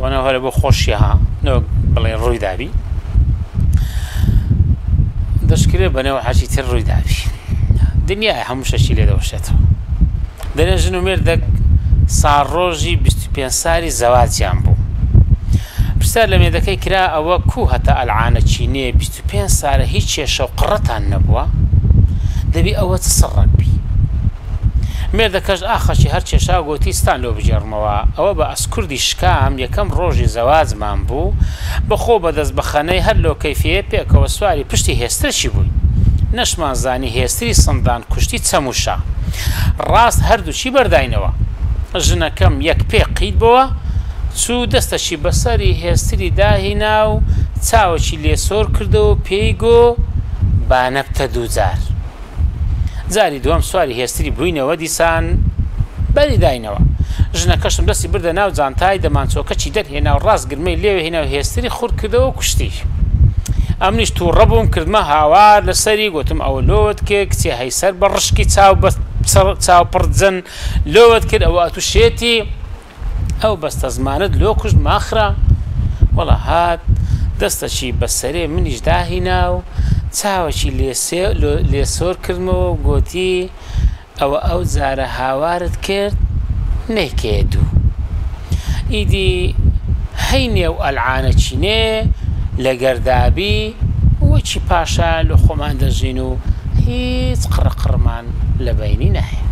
وانا هلا بو خوشيها نو بلين روي دابي دشكري بنا وحاجي تر روي دابي دنيا همش شي لي دوشته دنا جنو مردك صار روجي 25 سالي زواج جنبو برسال لما دكاي كرا او كو هتا العانه تشيني 25 سال هيك شو قرتها النبوه دبي او تصرق بي مردكاش اخر شي هرچ شاغو تيستان لو بجرموا او با اسكردي شكام يكم روجي زواج مانبو بخو بدز بخني هر لو كيفيه بيك او سواري پشتي هستر شي بو نشمان زاني هستري صندان كشتي تسموشا راست هردو شي برداينوا جنا كم يك بي قيد بوا سو دستشي بسري هستري داهيناو تاوشي لي سور كردو بيگو بانبت دوزار زاري دوام سواري هستري بوينوا ديسان بلي داينوا جنا كشم دستي بردا ناو زانتاي دمانسو كچي در هنا راس گرمي ليو هنا هستري خور كردو كشتي امنيش تو ربهم كردما هاوار لسري قوتم او لود كي كتي هيسر برشكي تاو بس تاو بردزن لود كد او اتو شيتي او بس تزماند لوكش ماخرة والله هاد دستشي بسري منيش داهيناو تاوشي ليسور كرمو قوتي او زار هاوارد كرد نيكيدو ايدي هيني او العانة چيني لقردابي وچي باشا لخومان دجينو هيت قرقرمان لبيني ناهي